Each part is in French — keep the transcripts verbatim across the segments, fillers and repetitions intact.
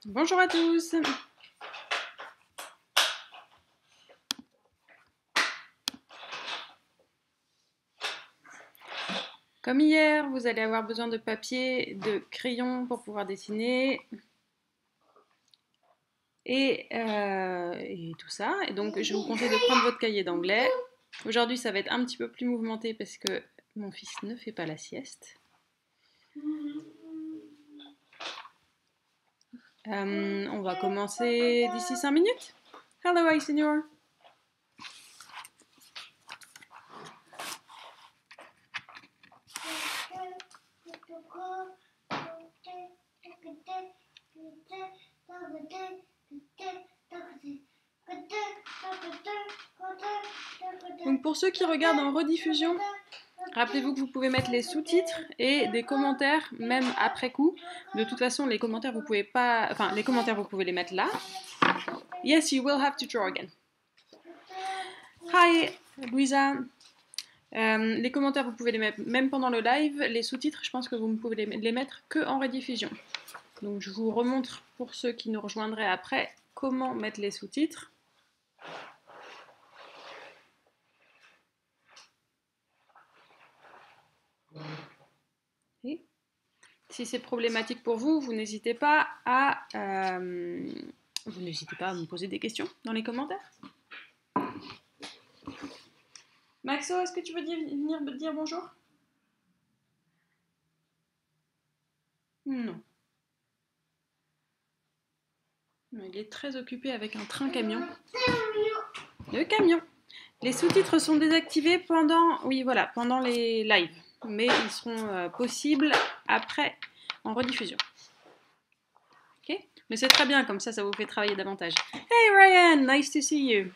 Bonjour à tous. Comme hier, vous allez avoir besoin de papier, de crayon pour pouvoir dessiner et, euh, et tout ça. Et donc, je vous conseille de prendre votre cahier d'anglais. Aujourd'hui, ça va être un petit peu plus mouvementé parce que mon fils ne fait pas la sieste. Euh, on va commencer d'ici cinq minutes. Hello, hi, senior. Donc pour ceux qui regardent en rediffusion, rappelez-vous que vous pouvez mettre les sous-titres et des commentaires même après coup. De toute façon, les commentaires vous pouvez pas, enfin les commentaires vous pouvez les mettre là. Yes, you will have to draw again. Hi, Louisa. Euh, les commentaires vous pouvez les mettre même pendant le live. Les sous-titres, je pense que vous ne pouvez les mettre que en rediffusion. Donc je vous remontre pour ceux qui nous rejoindraient après comment mettre les sous-titres. Et si c'est problématique pour vous, vous n'hésitez pas à euh, vous n'hésitez pas à me poser des questions dans les commentaires. Maxo, est-ce que tu veux dire, venir me dire bonjour? Non. Il est très occupé avec un train-camion. Le camion. Les sous-titres sont désactivés pendant, oui, voilà, pendant les lives, mais ils seront euh, possibles après en rediffusion. Ok? Mais c'est très bien, comme ça, ça vous fait travailler davantage. Hey Ryan, nice to see you.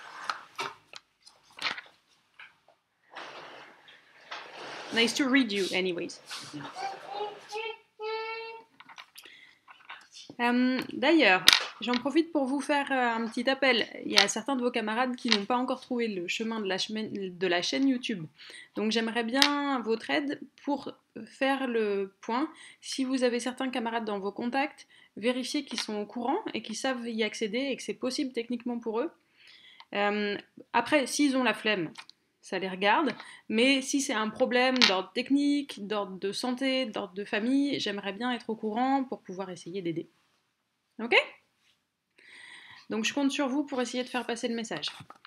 Nice to read you, anyways. Euh, D'ailleurs, j'en profite pour vous faire euh, un petit appel. Il y a certains de vos camarades qui n'ont pas encore trouvé le chemin de la, de la chaîne YouTube. Donc j'aimerais bien votre aide pour faire le point. Si vous avez certains camarades dans vos contacts, vérifiez qu'ils sont au courant et qu'ils savent y accéder et que c'est possible techniquement pour eux. Euh, après, s'ils ont la flemme, ça les regarde. Mais si c'est un problème d'ordre technique, d'ordre de santé, d'ordre de famille, j'aimerais bien être au courant pour pouvoir essayer d'aider. Ok? Donc je compte sur vous pour essayer de faire passer le message.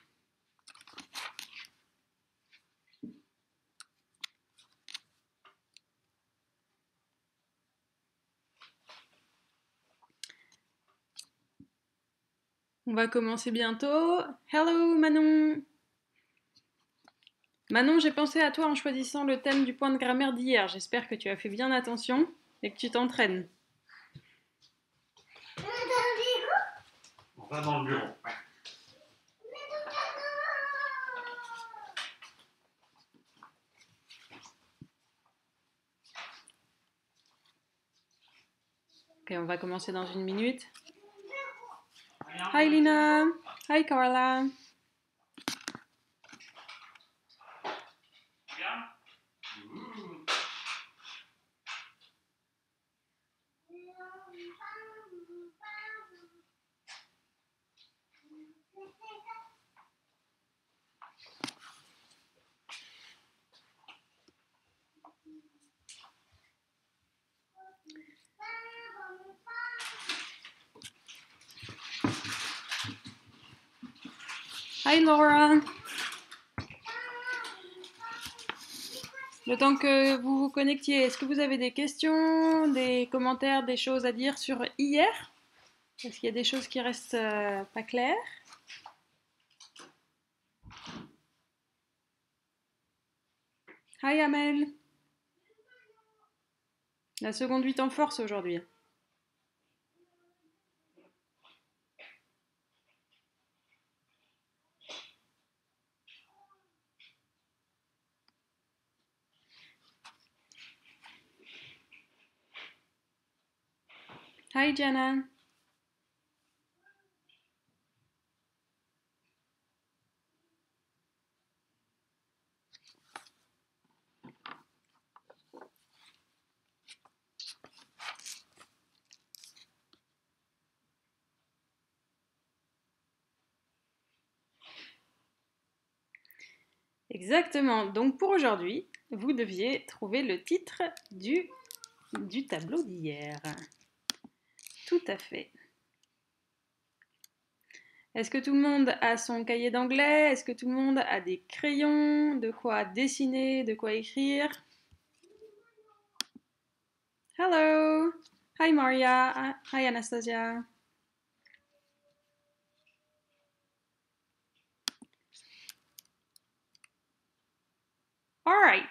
On va commencer bientôt. Hello Manon. Manon, j'ai pensé à toi en choisissant le thème du point de grammaire d'hier. J'espère que tu as fait bien attention et que tu t'entraînes. On va dans le bureau. Ouais. Ok, on va commencer dans une minute. Hi Lina. Hi Carla. Hi Laura. Le temps que vous vous connectiez, est-ce que vous avez des questions, des commentaires, des choses à dire sur hier? Est-ce qu'il y a des choses qui restent euh, pas claires? Hi Amel. La seconde huit en force aujourd'hui. Hi Jana. Exactement. Donc pour aujourd'hui, vous deviez trouver le titre du, du tableau d'hier. Tout à fait. Est-ce que tout le monde a son cahier d'anglais? Est-ce que tout le monde a des crayons? De quoi dessiner? De quoi écrire? Hello! Hi Maria! Hi Anastasia! Alright!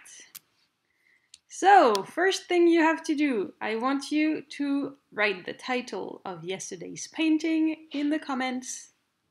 So, first thing you have to do, I want you to write the title of yesterday's painting in the comments.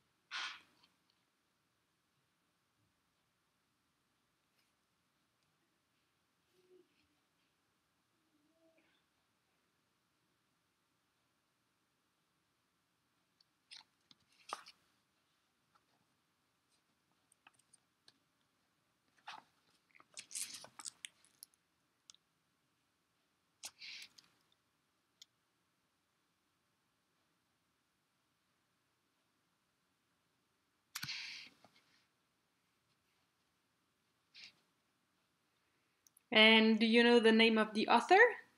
And do you know the name of the author?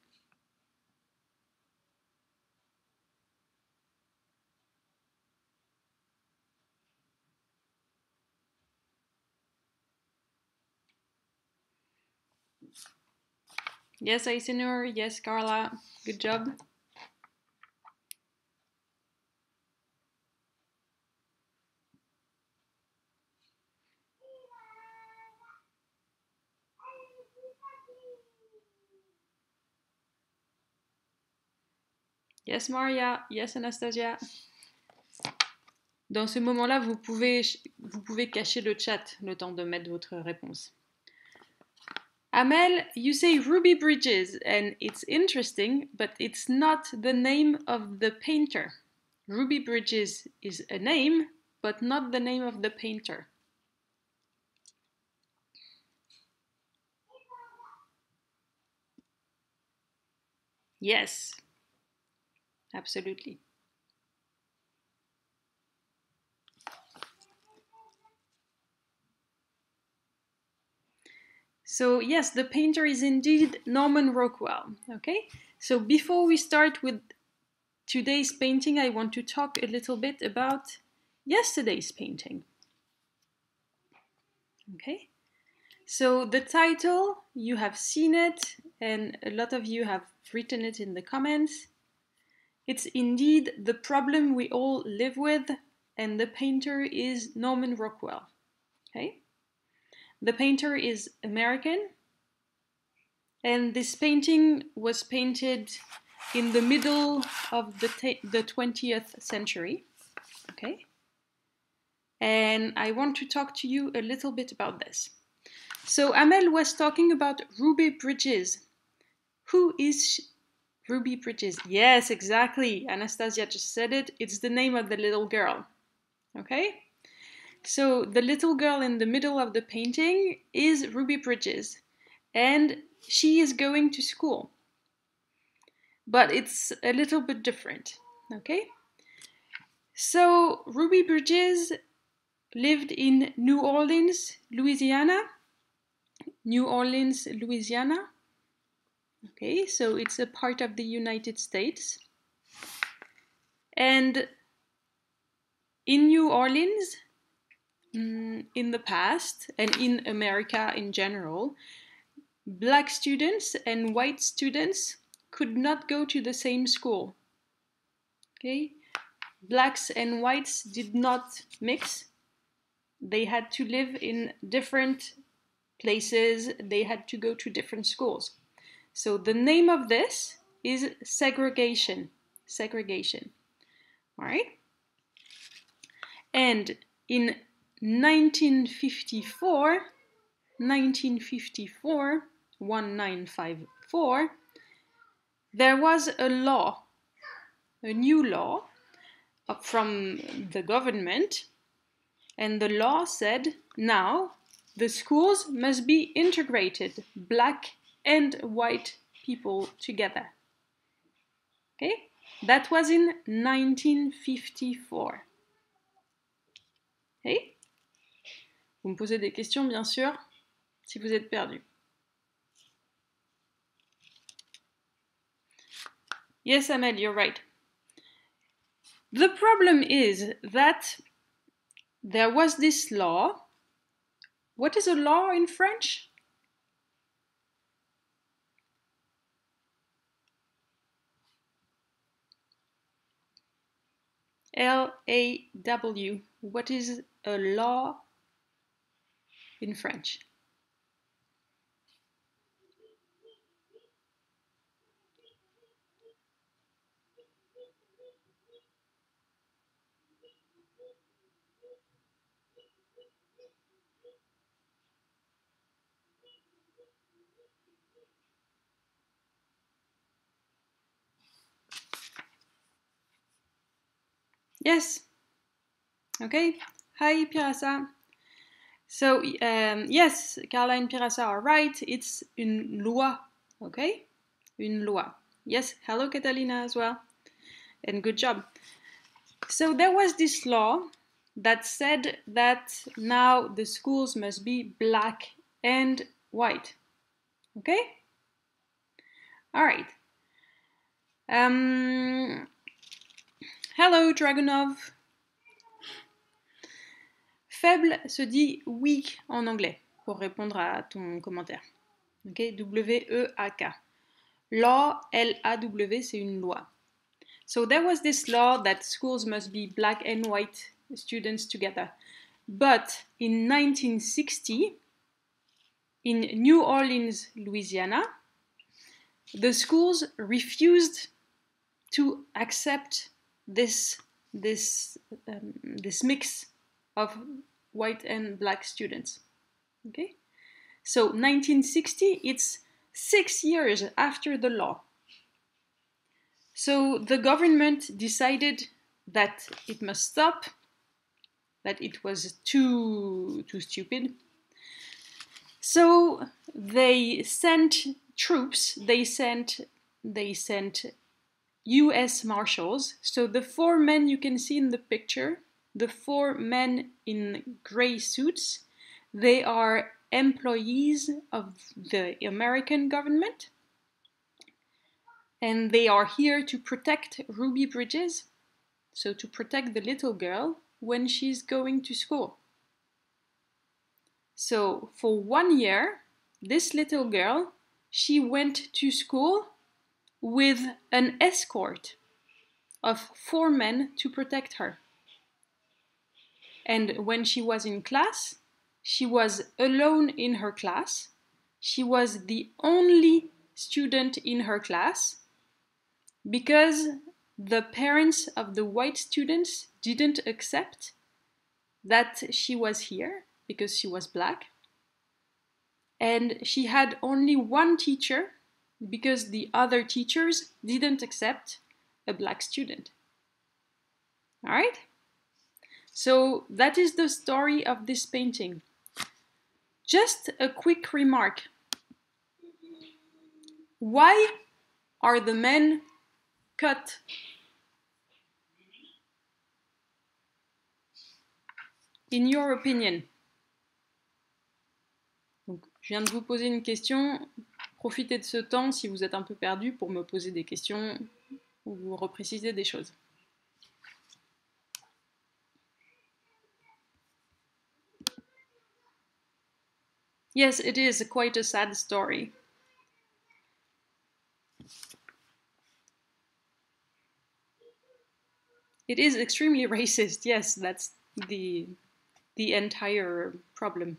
Yes, Aisenur. Yes, Carla. Good job. Yes, Maria. Yes, Anastasia. Dans ce moment-là, vous pouvez, vous pouvez cacher le chat le temps de mettre votre réponse. Amel, you say Ruby Bridges, and it's interesting, but it's not the name of the painter. Ruby Bridges is a name, but not the name of the painter. Yes, absolutely. So yes, the painter is indeed Norman Rockwell, okay? So before we start with today's painting, I want to talk a little bit about yesterday's painting. Okay? So the title, you have seen it, and a lot of you have written it in the comments. It's indeed the problem we all live with, and the painter is Norman Rockwell. Okay? The painter is American, and this painting was painted in the middle of the, the twentieth century. Okay? And I want to talk to you a little bit about this. So Amel was talking about Ruby Bridges. Who is she? Ruby Bridges? Yes, exactly. Anastasia just said it. It's the name of the little girl. Okay? So the little girl in the middle of the painting is Ruby Bridges, and she is going to school. But it's a little bit different. Okay? So Ruby Bridges lived in New Orleans, Louisiana. New Orleans, Louisiana. Okay, so it's a part of the United States. And in New Orleans, mm, in the past, and in America in general, black students and white students could not go to the same school. Okay, blacks and whites did not mix. They had to live in different places. They had to go to different schools. So the name of this is segregation. Segregation. All right? And in nineteen fifty-four, nineteen fifty-four, nineteen fifty-four, there was a law, a new law from the government, and the law said now the schools must be integrated, black and white people together. Okay? That was in nineteen fifty-four. Okay? Vous me posez des questions, bien sûr. si vous êtes perdu. Yes, Amel, you're right. The problem is that there was this law. What is a law in French? L A W. What is a law in French? Yes. Okay. Hi, Pirasa. So, um, yes, Carla and Pirasa are right. It's une loi. Okay? Une loi. Yes. Hello, Catalina, as well. And good job. So, there was this law that said that now the schools must be black and white. Okay? All right. Um, hello, Dragunov. Faible se dit weak en anglais, pour répondre à ton commentaire. Okay? W E A K. Law, L A W, c'est une loi. So there was this law that schools must be black and white students together. But in nineteen sixty, in New Orleans, Louisiana, the schools refused to accept this, this, um, this mix of white and black students. Okay? So nineteen sixty, it's six years after the law. So the government decided that it must stop, that it was too, too stupid. So they sent troops, they sent, they sent U S Marshals. So the four men you can see in the picture, the four men in gray suits, they are employees of the American government. And they are here to protect Ruby Bridges, so to protect the little girl when she's going to school. So for one year, this little girl, she went to school with an escort of four men to protect her. And when she was in class, she was alone in her class. She was the only student in her class, because the parents of the white students didn't accept that she was here because she was black. And she had only one teacher because the other teachers didn't accept a black student. All right? So that is the story of this painting. Just a quick remark. Why are the men cut? In your opinion? Donc, je viens de vous poser une question. Profitez de ce temps si vous êtes un peu perdu pour me poser des questions ou vous repréciser des choses. Yes, it is quite a sad story. It is extremely racist, yes, that's the, the entire problem.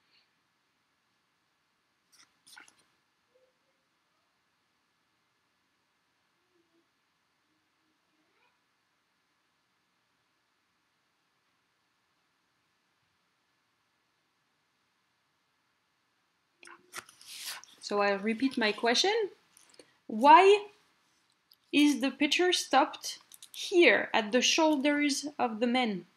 So I'll repeat my question. Why is the picture stopped here at the shoulders of the men?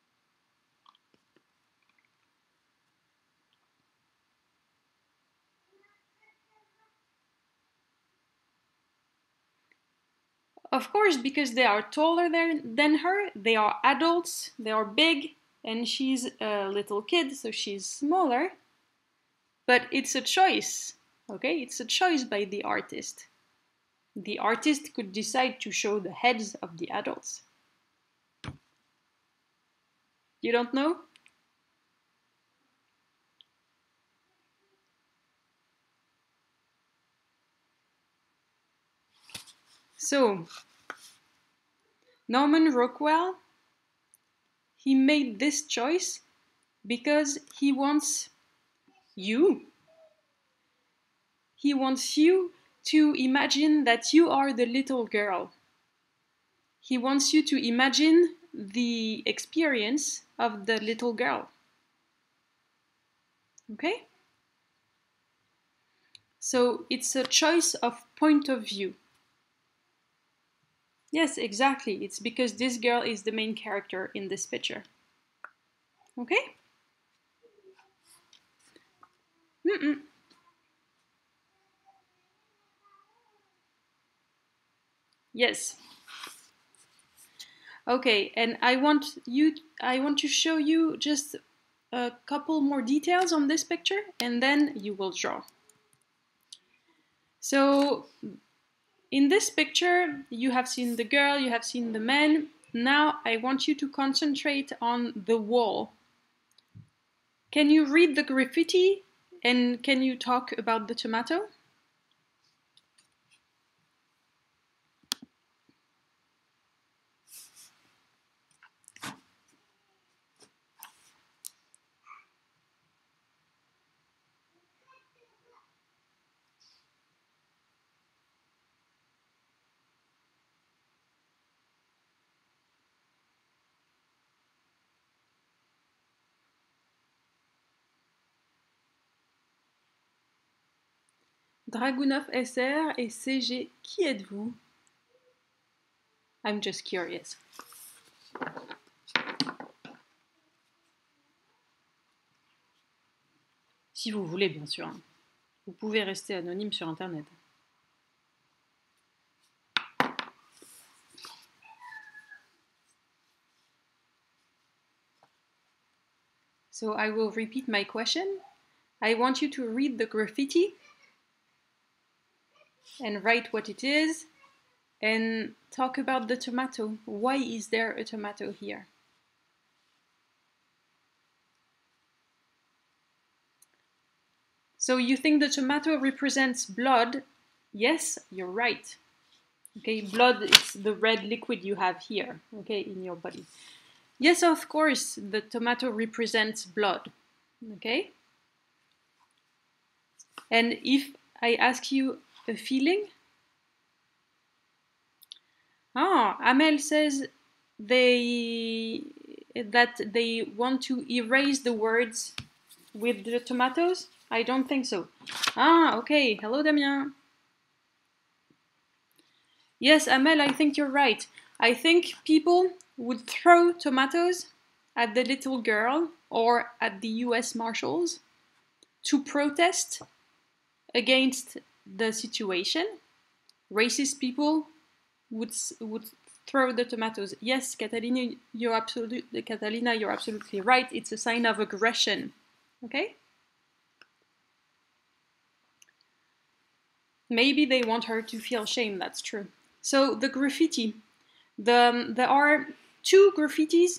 Of course, because they are taller than, than her, they are adults, they are big, and she's a little kid, so she's smaller. But it's a choice, okay? It's a choice by the artist. The artist could decide to show the heads of the adults. You don't know? So, Norman Rockwell, he made this choice because he wants you. He wants you to imagine that you are the little girl. He wants you to imagine the experience of the little girl. Okay? So it's a choice of point of view. Yes, exactly. It's because this girl is the main character in this picture. Okay? Mm-mm. Yes. Okay, and I want you I want to show you just a couple more details on this picture and then you will draw. So in this picture, you have seen the girl, you have seen the man. Now I want you to concentrate on the wall. Can you read the graffiti and can you talk about the tomato? Dragunov S R et C G, qui êtes-vous? I'm just curious. Si vous voulez, bien sûr. Vous pouvez rester anonyme sur Internet. So I will repeat my question. I want you to read the graffiti and write what it is and talk about the tomato. Why is there a tomato here? So you think the tomato represents blood? Yes, you're right. Okay, blood is the red liquid you have here, okay, in your body. Yes, of course, the tomato represents blood, okay? And if I ask you a feeling? Ah, Amel says they that they want to erase the words with the tomatoes? I don't think so. Ah, okay. Hello, Damien. Yes, Amel, I think you're right. I think people would throw tomatoes at the little girl or at the U S Marshals to protest against the situation. Racist people would would throw the tomatoes. Yes, Catalina, you're absolutely Catalina, you're absolutely right. It's a sign of aggression. Okay? Maybe they want her to feel shame, that's true. So the graffiti. The, um, there are two graffitis.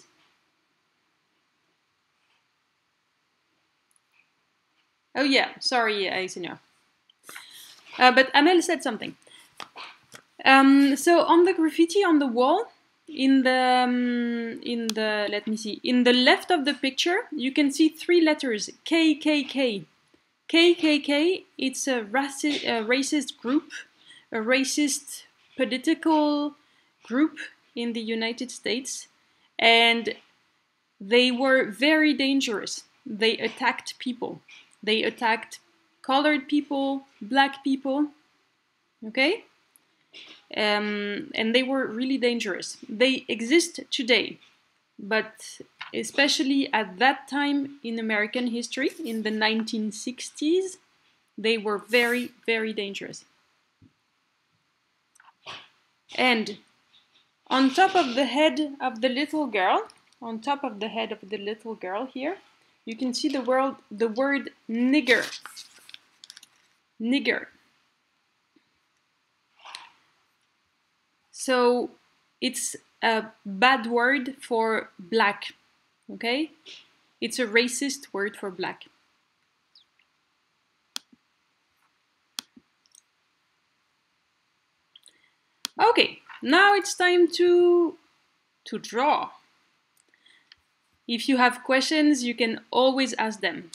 Oh yeah, sorry, Alexandra. Uh, but Amel said something. Um, so on the graffiti on the wall, in the um, in the let me see, in the left of the picture, you can see three letters: K K K. K K K. It's a racist, a racist group, a racist political group in the United States, and they were very dangerous. They attacked people. They attacked colored people, black people. Okay. Um, and they were really dangerous. They exist today, but especially at that time in American history, in the nineteen sixties, they were very, very dangerous. And on top of the head of the little girl, on top of the head of the little girl here, you can see the word, the word nigger. Nigger. So it's a bad word for black, okay? It's a racist word for black. Okay, now it's time to, to draw. If you have questions, you can always ask them.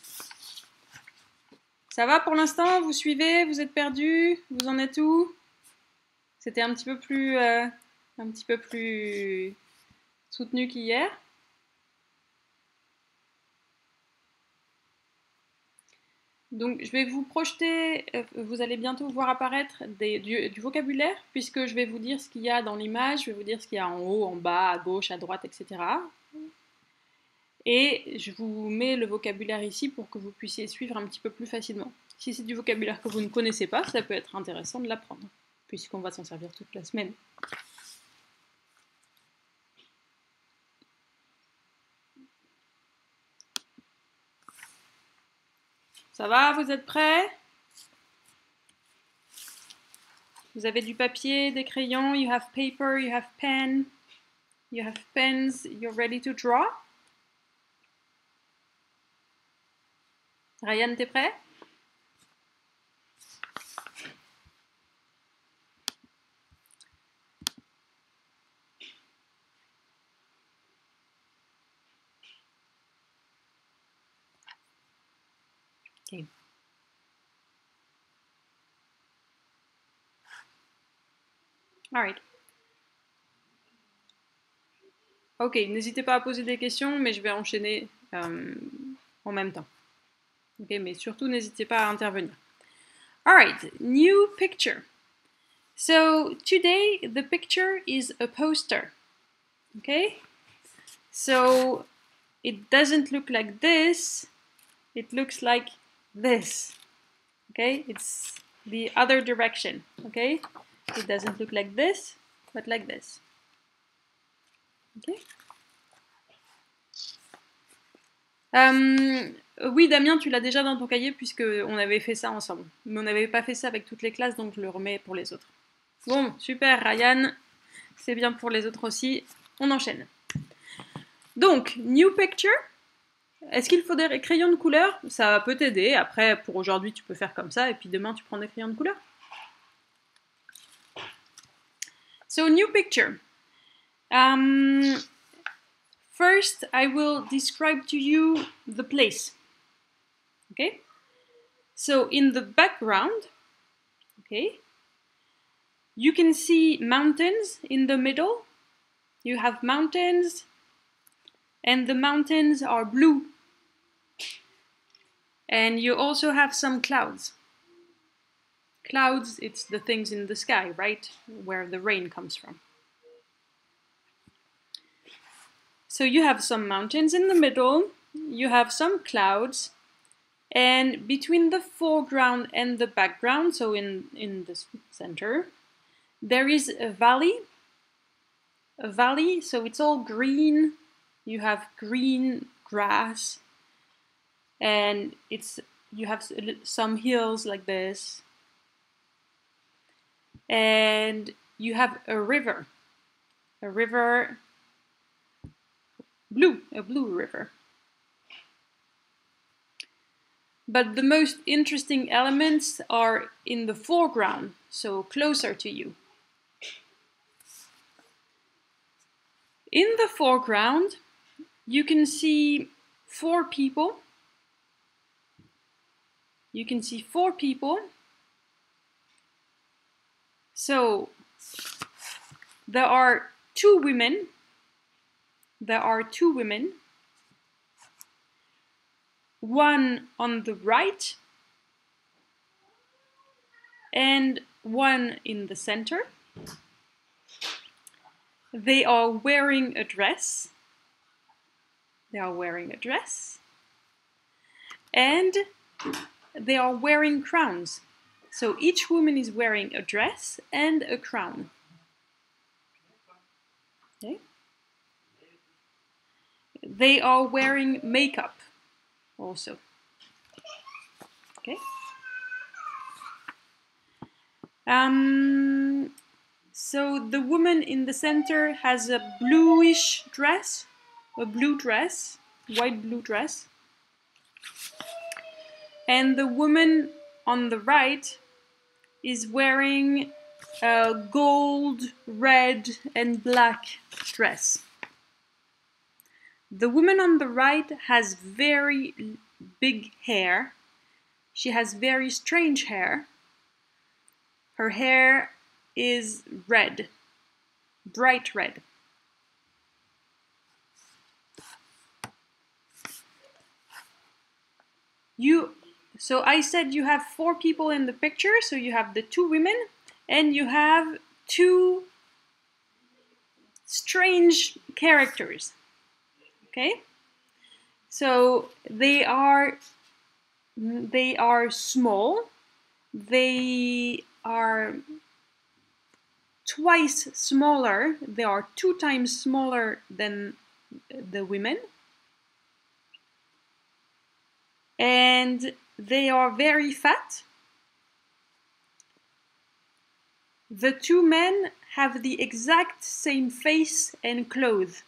Ça va pour l'instant? Vous suivez? Vous êtes perdus? Vous en êtes où? C'était un petit peu plus, euh, un petit peu plus soutenu qu'hier. Donc, je vais vous projeter, euh, vous allez bientôt voir apparaître des, du, du vocabulaire, puisque je vais vous dire ce qu'il y a dans l'image, je vais vous dire ce qu'il y a en haut, en bas, à gauche, à droite, et cetera. Et je vous mets le vocabulaire ici pour que vous puissiez suivre un petit peu plus facilement. Si c'est du vocabulaire que vous ne connaissez pas, ça peut être intéressant de l'apprendre, puisqu'on va s'en servir toute la semaine. Ça va, vous êtes prêts? Vous avez du papier, des crayons, you have paper, you have pen, you have pens, you're ready to draw? Ryan, t'es prêt? Okay. All right. Ok, n'hésitez pas à poser des questions, mais je vais enchaîner euh, en même temps. Ok, mais surtout n'hésitez pas à intervenir. All right, new picture. So today the picture is a poster. Okay, so it doesn't look like this. It looks like this. Okay, it's the other direction. Okay, it doesn't look like this, but like this. Okay. Euh, oui, Damien, tu l'as déjà dans ton cahier puisque on avait fait ça ensemble. Mais on n'avait pas fait ça avec toutes les classes, donc je le remets pour les autres. Bon, super, Ryan. C'est bien pour les autres aussi. On enchaîne. Donc, new picture. Est-ce qu'il faut des crayons de couleur? Ça peut t'aider. Après, pour aujourd'hui, tu peux faire comme ça. Et puis demain, tu prends des crayons de couleur. So, new picture. Um, first, I will describe to you the place. Okay? So, in the background, okay, you can see mountains in the middle. You have mountains, and the mountains are blue. And you also have some clouds. Clouds, it's the things in the sky, right? Where the rain comes from. So you have some mountains in the middle, you have some clouds, and between the foreground and the background, so in, in the center, there is a valley. A valley, so it's all green. You have green grass, and it's you have some hills like this, and you have a river, a river, blue, a blue river. But the most interesting elements are in the foreground, so closer to you. In the foreground, you can see four people. You can see four people. So there are two women. There are two women. One on the right and one in the center. They are wearing a dress. They are wearing a dress. And they are wearing crowns. So each woman is wearing a dress and a crown. Okay. They are wearing makeup. also. Okay. Um, so the woman in the center has a bluish dress, a blue dress, white blue dress. And the woman on the right is wearing a gold, red, and black dress. The woman on the right has very big hair. She has very strange hair. Her hair is red, bright red. You, so I said you have four people in the picture, so you have the two women, and you have two strange characters, okay? So they are, they are small, they are twice smaller, they are two times smaller than the women, and they are very fat. The two men have the exact same face and clothes.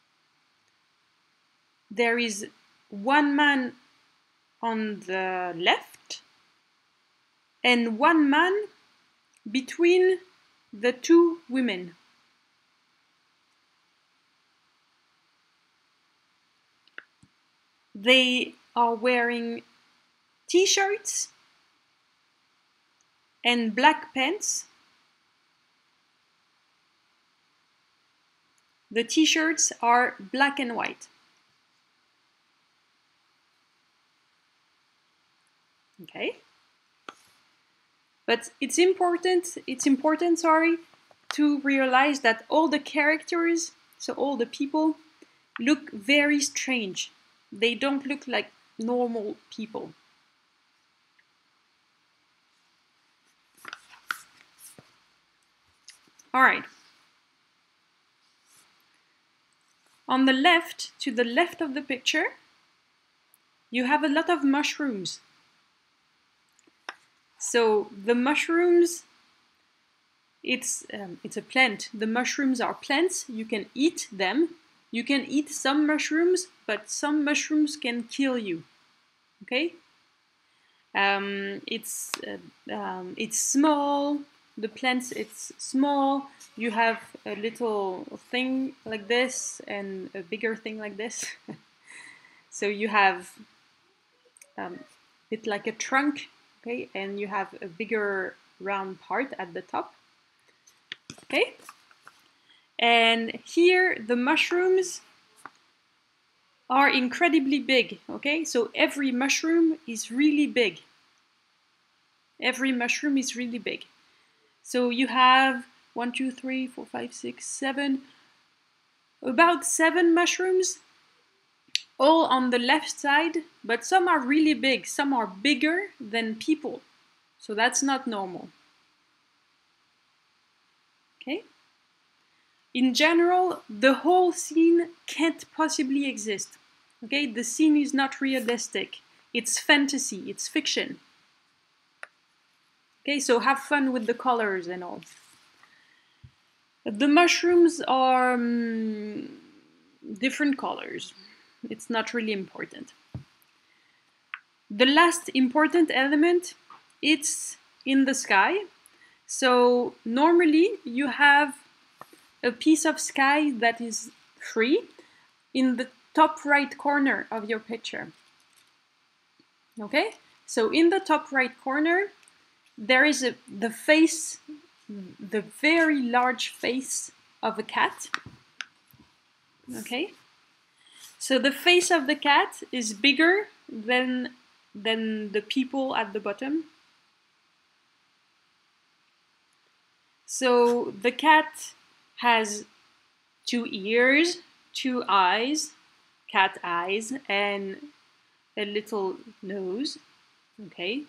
There is one man on the left and one man between the two women. They are wearing t-shirts and black pants. The t-shirts are black and white. Okay? But it's important, it's important, sorry, to realize that all the characters, so all the people, look very strange. They don't look like normal people. All right. On the left, to the left of the picture, you have a lot of mushrooms. So the mushrooms, it's, um, it's a plant. The mushrooms are plants. You can eat them. You can eat some mushrooms, but some mushrooms can kill you. Okay? Um, it's, uh, um, it's small. The plants, it's small. You have a little thing like this and a bigger thing like this. So you have um, it like a trunk, okay, and you have a bigger round part at the top, okay? And here the mushrooms are incredibly big, okay? So every mushroom is really big. Every mushroom is really big. So you have one, two, three, four, five, six, seven, about seven mushrooms, all on the left side, but some are really big. Some are bigger than people. So that's not normal. Okay? In general, the whole scene can't possibly exist. Okay? The scene is not realistic. It's fantasy, it's fiction. Okay, so have fun with the colors and all. The mushrooms are um, different colors. It's not really important. The last important element, it's in the sky. So normally you have a piece of sky that is free in the top right corner of your picture. Okay? So in the top right corner, there is a, the face, the very large face of a cat. Okay? So the face of the cat is bigger than, than the people at the bottom. So the cat has two ears, two eyes, cat eyes, and a little nose. Okay?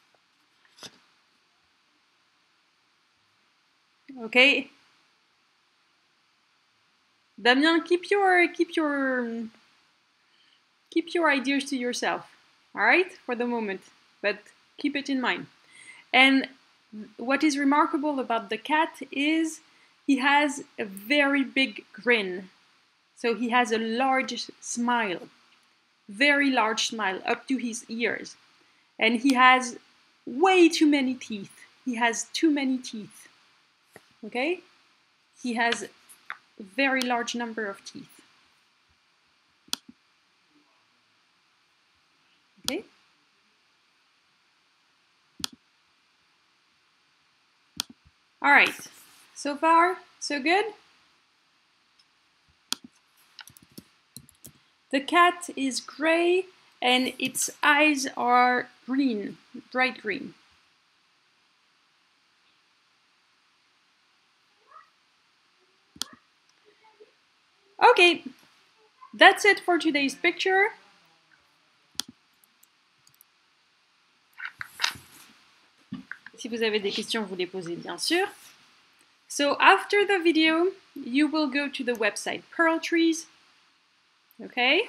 Okay? Damien, keep your keep your keep your ideas to yourself. all right, for the moment, but keep it in mind. And what is remarkable about the cat is he has a very big grin. So he has a large smile, very large smile up to his ears. And he has way too many teeth. He has too many teeth, okay? He has a very large number of teeth. Okay? All right, so far, so good? The cat is gray and its eyes are green, bright green. Okay, that's it for today's picture. Si vous avez des questions, vous les posez bien sûr. So after the video, you will go to the website Pearl Trees, okay?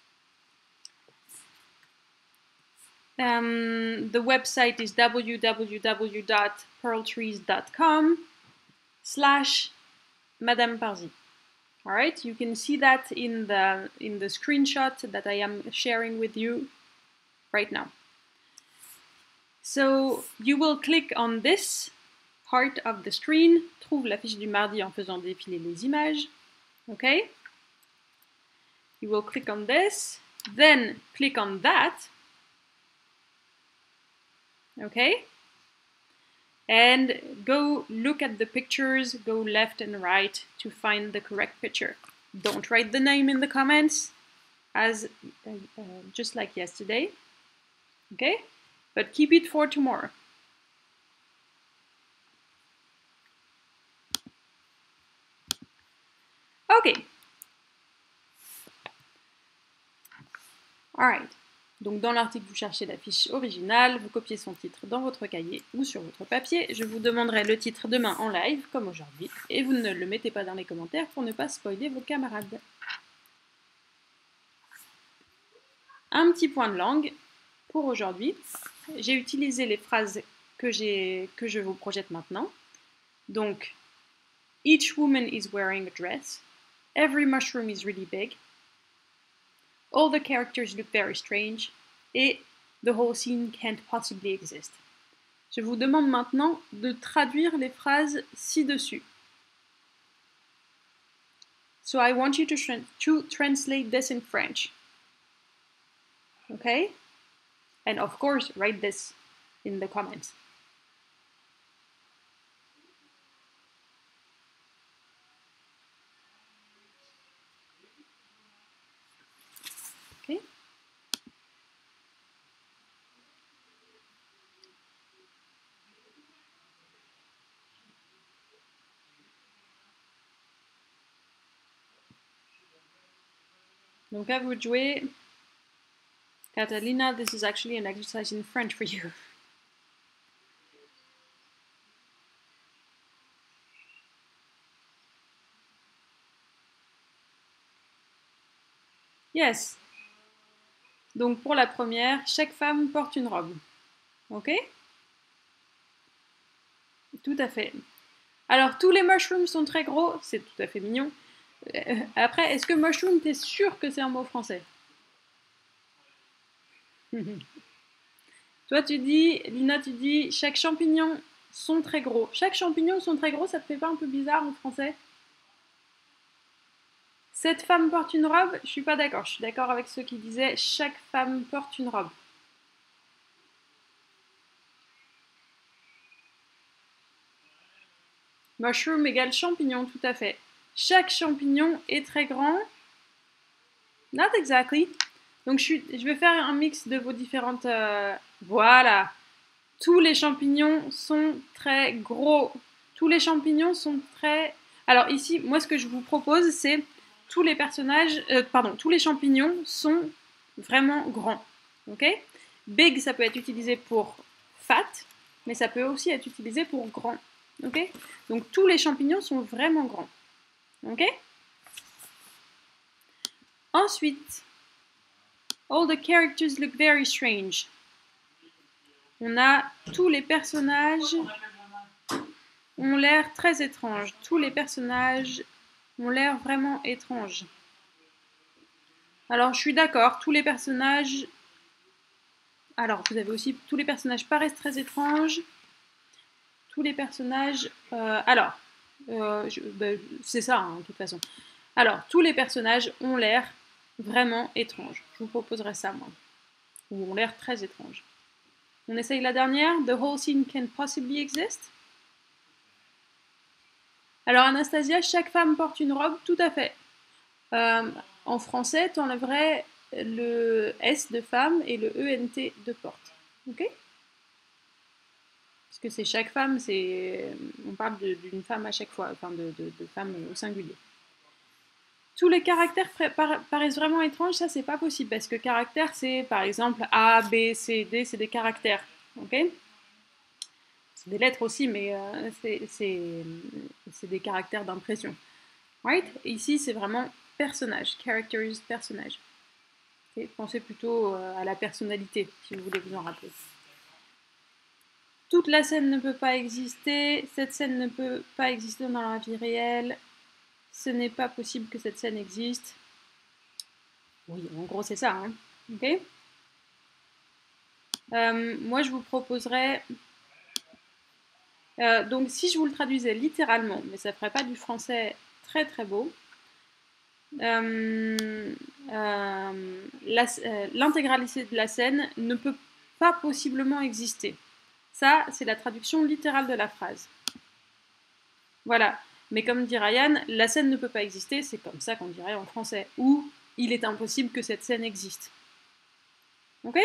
Um, the website is w w w dot pearl trees dot com slash Madame Parzi. All right, you can see that in the in the screenshot that I am sharing with you right now. So you will click on this part of the screen. Trouve la fiche du mardi en faisant défiler les images. Okay. You will click on this, then click on that. Okay. And go look at the pictures, go left and right to find the correct picture. Don't write the name in the comments, as uh, uh, just like yesterday, okay? But keep it for tomorrow. Okay. All right. Donc dans l'article, vous cherchez la fiche originale, vous copiez son titre dans votre cahier ou sur votre papier. Je vous demanderai le titre demain en live, comme aujourd'hui, et vous ne le mettez pas dans les commentaires pour ne pas spoiler vos camarades. Un petit point de langue pour aujourd'hui. J'ai utilisé les phrases que, j'ai, que je vous projette maintenant. Donc, each woman is wearing a dress. Every mushroom is really big. All the characters look very strange. Et the whole scene can't possibly exist. Je vous demande maintenant de traduire les phrases ci-dessus. So I want you to, tra to translate this in French. Okay? And of course, write this in the comments. Okay? Donc à vous de jouer. Catalina, this is actually an exercise in French for you. Yes. Donc pour la première, chaque femme porte une robe. Ok? Tout à fait. Alors tous les mushrooms sont très gros, c'est tout à fait mignon. Euh, après, est-ce que mushroom, t'es sûr que c'est un mot français? Toi tu dis, Lina tu dis, chaque champignon sont très gros. Chaque champignon sont très gros, ça te fait pas un peu bizarre en français? Cette femme porte une robe, je suis pas d'accord. Je suis d'accord avec ceux qui disaient chaque femme porte une robe. Mushroom égale champignon, tout à fait. Chaque champignon est très grand. Not exactly. Donc je, suis, je vais faire un mix de vos différentes... Euh, voilà. Tous les champignons sont très gros. Tous les champignons sont très... Alors ici, moi ce que je vous propose, c'est tous les personnages... Euh, pardon, tous les champignons sont vraiment grands. Ok? Big, ça peut être utilisé pour fat, mais ça peut aussi être utilisé pour grand. Ok? Donc tous les champignons sont vraiment grands. Ok? Ensuite, All the characters look very strange. On a tous les personnages ont l'air très étranges. Tous les personnages ont l'air vraiment étranges. Alors, je suis d'accord, tous les personnages... Alors, vous avez aussi... Tous les personnages paraissent très étranges. Tous les personnages... Euh, alors, euh, ben, c'est ça, hein, de toute façon. Alors, tous les personnages ont l'air vraiment étranges. Je vous proposerai ça, moi. Ou ont l'air très étranges. On essaye la dernière. The whole scene can possibly exist. Alors, Anastasia, chaque femme porte une robe, tout à fait. Euh, en français, tu enlèverais le S de femme et le E N T de porte. Ok? Parce que c'est chaque femme, c'est on parle d'une femme à chaque fois, enfin de, de, de femme au singulier. Tous les caractères paraissent vraiment étranges, ça c'est pas possible, parce que caractère c'est par exemple A, B, C, D, c'est des caractères. Ok? C'est des lettres aussi, mais euh, c'est des caractères d'impression. Right? Et ici, c'est vraiment personnage, characters, personnage. Okay? Pensez plutôt euh, à la personnalité, si vous voulez vous en rappeler. Toute la scène ne peut pas exister, cette scène ne peut pas exister dans la vie réelle, ce n'est pas possible que cette scène existe. Oui, en gros, c'est ça. Hein? Ok? Euh, moi, je vous proposerais... Euh, donc, si je vous le traduisais littéralement, mais ça ne ferait pas du français très très beau, euh, euh, l'intégralité de la scène ne peut pas possiblement exister. Ça, c'est la traduction littérale de la phrase. Voilà. Mais comme dit Ryan, la scène ne peut pas exister, c'est comme ça qu'on dirait en français. Ou il est impossible que cette scène existe. Ok?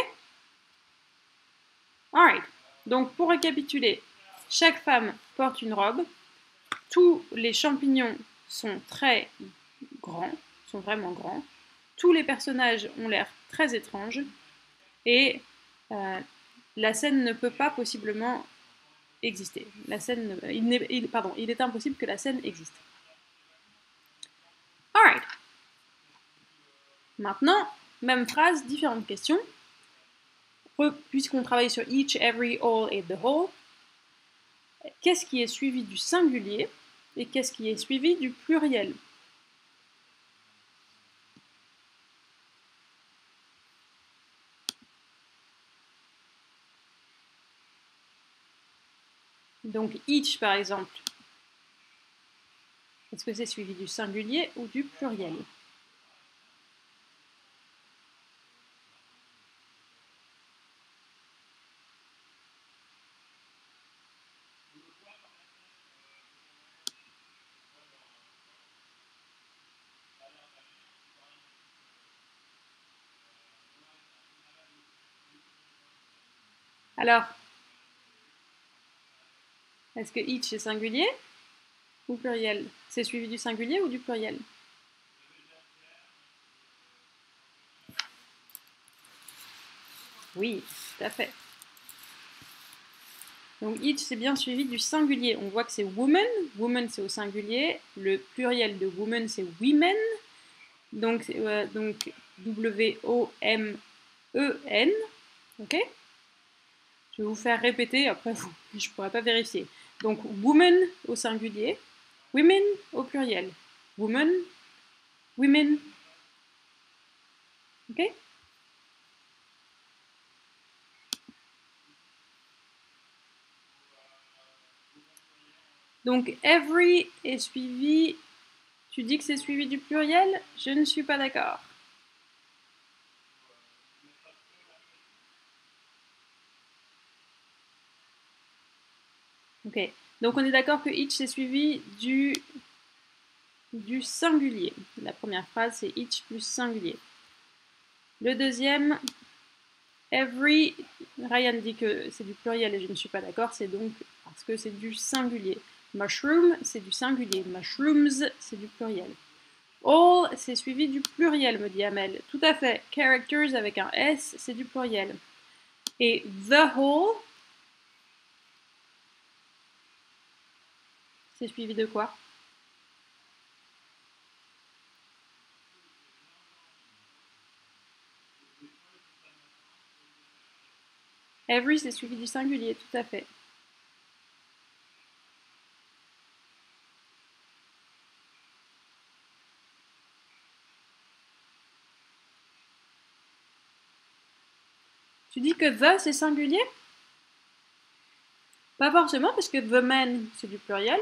Alright. Donc, pour récapituler, chaque femme porte une robe. Tous les champignons sont très grands, sont vraiment grands. Tous les personnages ont l'air très étranges. Et euh, la scène ne peut pas possiblement exister. La scène, il, est, il, pardon, il est impossible que la scène existe. Alright. Maintenant, même phrase, différentes questions. Puisqu'on travaille sur each, every, all et the whole, qu'est-ce qui est suivi du singulier et qu'est-ce qui est suivi du pluriel? Donc each par exemple, est-ce que c'est suivi du singulier ou du pluriel? Alors, est-ce que each est singulier ou pluriel? C'est suivi du singulier ou du pluriel? Oui, tout à fait. Donc each c'est bien suivi du singulier. On voit que c'est woman. Woman c'est au singulier. Le pluriel de woman c'est women. Donc, euh, donc W O M E N. Ok? Je vais vous faire répéter, après vous, je ne pourrai pas vérifier. Donc woman au singulier, women au pluriel. Woman, women. Ok? Donc every est suivi. Tu dis que c'est suivi du pluriel? Je ne suis pas d'accord. Ok. Donc on est d'accord que each c'est suivi du, du singulier. La première phrase c'est each plus singulier. Le deuxième, every, Ryan dit que c'est du pluriel et je ne suis pas d'accord, c'est donc parce que c'est du singulier. Mushroom, c'est du singulier. Mushrooms, c'est du pluriel. All, c'est suivi du pluriel, me dit Amel. Tout à fait. Characters avec un S, c'est du pluriel. Et the whole, c'est suivi de quoi? Every, c'est suivi du singulier, tout à fait. Tu dis que the, c'est singulier? Pas forcément, parce que the man, c'est du pluriel.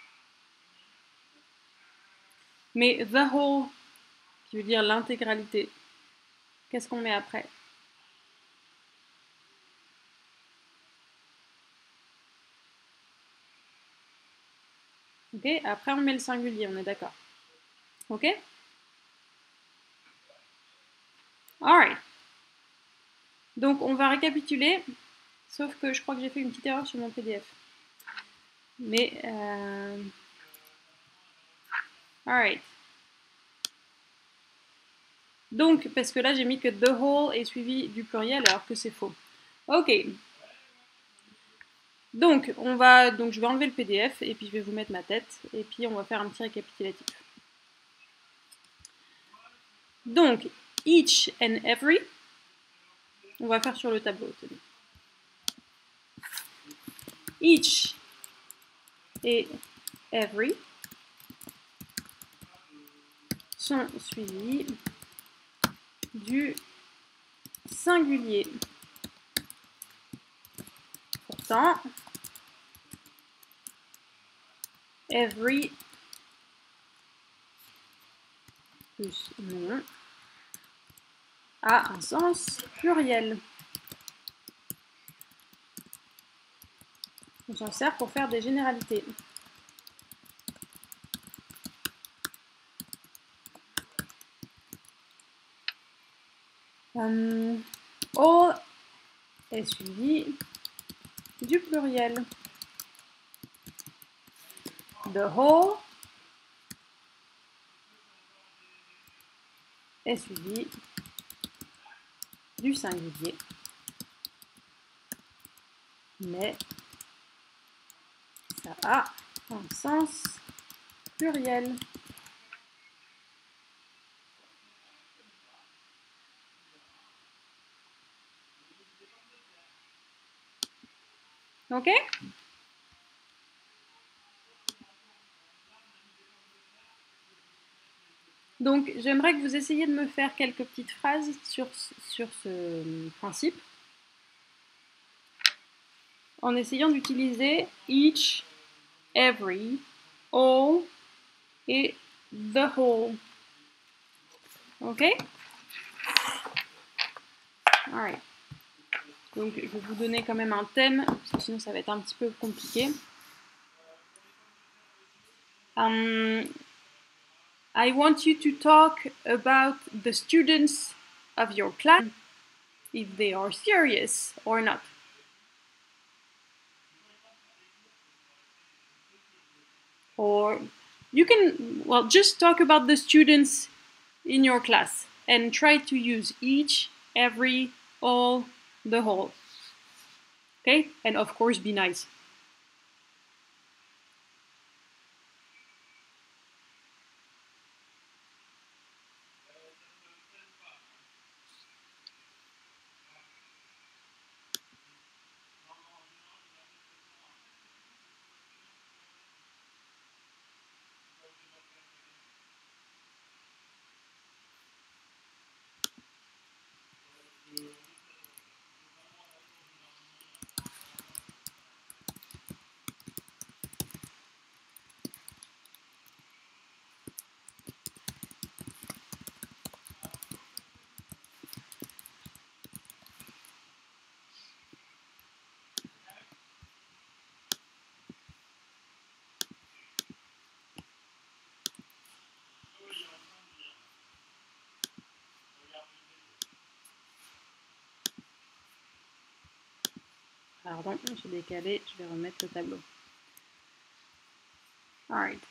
Mais the whole, qui veut dire l'intégralité. Qu'est-ce qu'on met après? Ok, après on met le singulier, on est d'accord. Ok? Alright. Donc on va récapituler, sauf que je crois que j'ai fait une petite erreur sur mon P D F. Mais... Euh... Alright. Donc, parce que là j'ai mis que the whole est suivi du pluriel alors que c'est faux. Ok. Donc, on va, donc je vais enlever le P D F et puis je vais vous mettre ma tête et puis on va faire un petit récapitulatif. Donc, each and every, on va faire sur le tableau. Tenez. Each et every sont suivis du singulier. Pourtant, every plus non a un sens pluriel. On s'en sert pour faire des généralités. Um, all est suivi du pluriel. The whole est suivi du singulier. Mais ça a un sens pluriel. Ok? Donc, j'aimerais que vous essayiez de me faire quelques petites phrases sur, sur ce principe, en essayant d'utiliser each, every, all et the whole. Ok? Alright. Donc, je vais vous donner quand même un thème, parce que sinon ça va être un petit peu compliqué. Um, I want you to talk about the students of your class, if they are serious or not. Or you can, well, just talk about the students in your class and try to use each, every, all, the whole. Okay? And of course, be nice. Pardon, j'ai décalé, je vais remettre le tableau. Alright.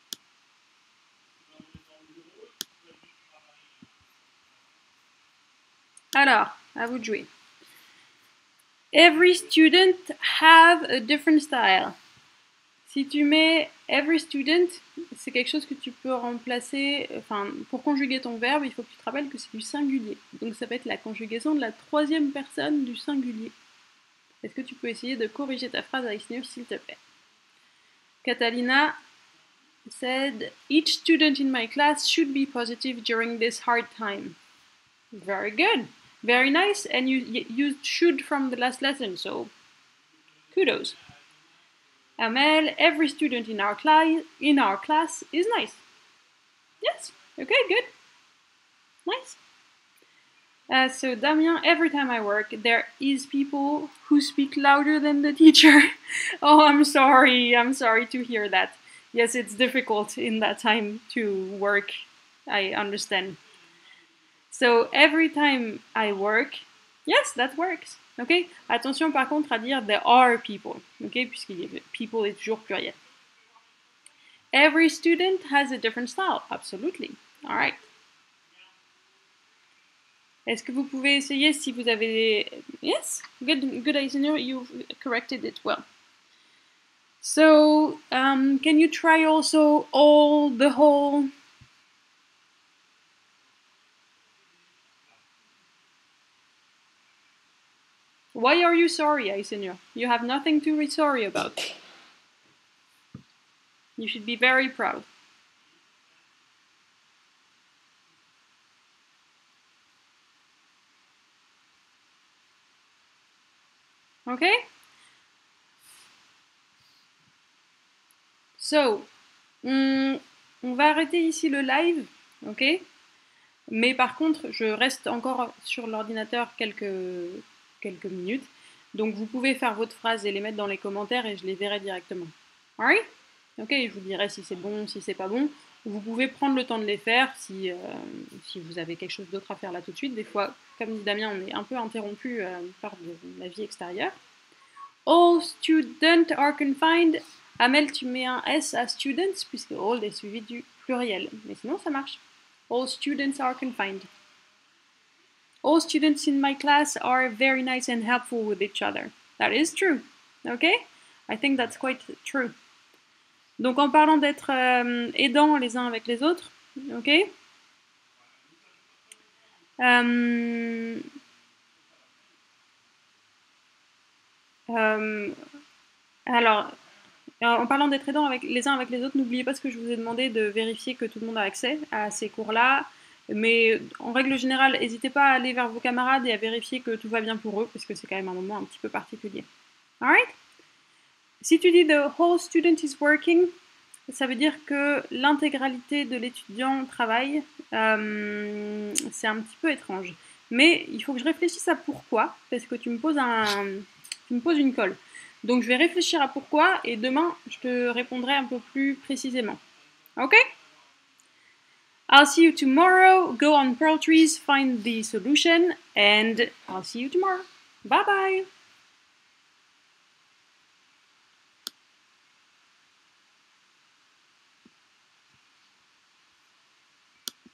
Alors, à vous de jouer. Every student have a different style. Si tu mets every student, c'est quelque chose que tu peux remplacer, enfin, pour conjuguer ton verbe, il faut que tu te rappelles que c'est du singulier. Donc ça va être la conjugaison de la troisième personne du singulier. Est-ce que tu peux essayer de corriger ta phrase avec Sneer, s'il te plaît? Catalina said, each student in my class should be positive during this hard time. Very good. Very nice. And you used should from the last lesson, so kudos. Amel, every student in our, cli in our class is nice. Yes. Okay, good. Nice. Uh, so Damien, every time I work, there is people who speak louder than the teacher. Oh, I'm sorry. I'm sorry to hear that. Yes, it's difficult in that time to work. I understand. So every time I work, yes, that works. Ok? Attention par contre à dire there are people. Ok? Puisque people est toujours pluriel. Every student has a different style. Absolutely. All right. Est-ce que vous pouvez essayer si vous avez... Yes, good, good Aizenir, you corrected it well. So, um, can you try also all, the whole? Why are you sorry, Aizenir? You have nothing to be sorry about. You should be very proud. Okay? So, on, on va arrêter ici le live, ok? Mais par contre, je reste encore sur l'ordinateur quelques, quelques minutes. Donc vous pouvez faire votre phrase et les mettre dans les commentaires et je les verrai directement. Alright? Ok, je vous dirai si c'est bon, si c'est pas bon. Vous pouvez prendre le temps de les faire si, euh, si vous avez quelque chose d'autre à faire là tout de suite. Des fois, comme dit Damien, on est un peu interrompu euh, par de, de la vie extérieure. All students are confined. Amel, tu mets un S à students puisque all est suivi du pluriel. Mais sinon, ça marche. All students are confined. All students in my class are very nice and helpful with each other. That is true. Okay? I think that's quite true. Donc en parlant d'être euh, aidants les uns avec les autres, ok? Euh, euh, alors, en parlant d'être aidants avec, les uns avec les autres, n'oubliez pas ce que je vous ai demandé de vérifier que tout le monde a accès à ces cours-là. Mais en règle générale, n'hésitez pas à aller vers vos camarades et à vérifier que tout va bien pour eux, parce que c'est quand même un moment un petit peu particulier. Alright? Si tu dis the whole student is working, ça veut dire que l'intégralité de l'étudiant travaille. Euh, c'est un petit peu étrange. Mais il faut que je réfléchisse à pourquoi, parce que tu me poses, un, tu me poses une colle. Donc je vais réfléchir à pourquoi, et demain, je te répondrai un peu plus précisément. Ok? I'll see you tomorrow. Go on Pearl Trees, find the solution, and I'll see you tomorrow. Bye bye!